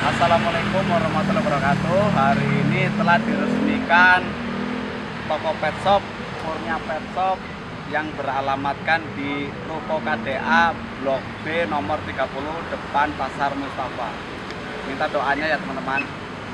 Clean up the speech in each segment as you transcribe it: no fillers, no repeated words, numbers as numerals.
Assalamualaikum warahmatullahi wabarakatuh. Hari ini telah diresmikan toko pet shop Kurnia Pet Shop yang beralamatkan di Ruko KDA Blok B nomor 30 depan Pasar Mustafa. Minta doanya ya teman-teman.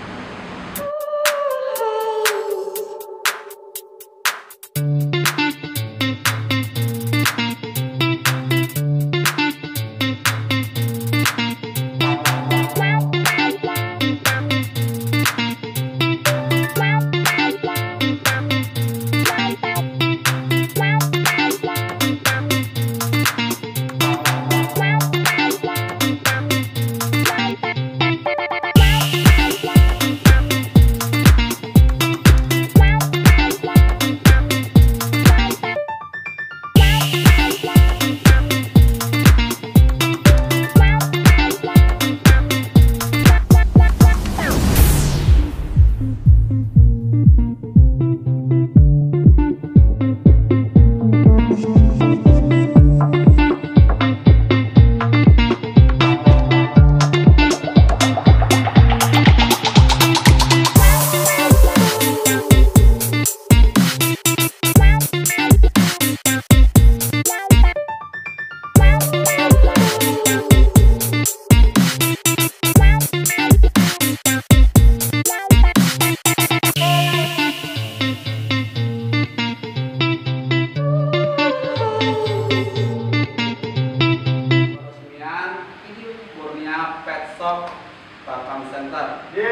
Kurnia Pet Shop Batam Center.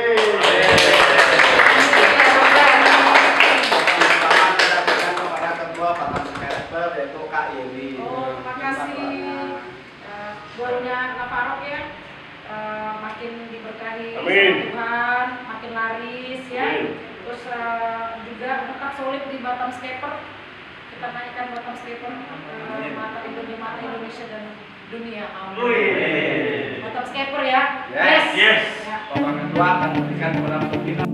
Kepada ketua Batam Center yaitu Kak Yeni. Oh, makasih. Buatnya Lafarok ya, makin diberkahi Amin. Tuhan, makin laris ya. Amin. Terus juga tetap solid di Batam Scaper. Kita naikkan Batam Scaper mata Indonesia dan dunia. Amin. Batam Scaper ya. Yes. Yes. Ya. Bapak Ketua akan memberikan kepada pimpinan